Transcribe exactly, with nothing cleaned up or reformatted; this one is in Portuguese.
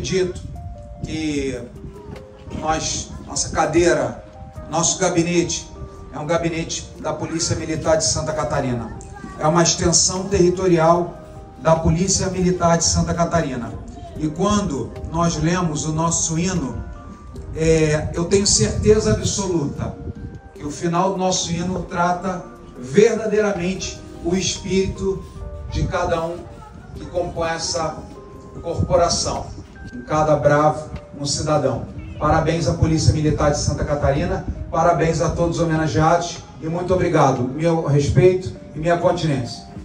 acredito que nós, nossa cadeira, nosso gabinete é um gabinete da Polícia Militar de Santa Catarina. É uma extensão territorial da Polícia Militar de Santa Catarina. E quando nós lemos o nosso hino, é, eu tenho certeza absoluta que o final do nosso hino trata verdadeiramente o espírito de cada um que compõe essa corporação. Em cada bravo, um cidadão. Parabéns à Polícia Militar de Santa Catarina, parabéns a todos os homenageados e muito obrigado. Meu respeito e minha continência.